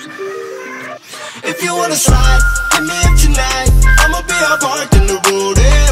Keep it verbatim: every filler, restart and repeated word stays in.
If you wanna slide, hit me up tonight. I'ma be out parked in the road.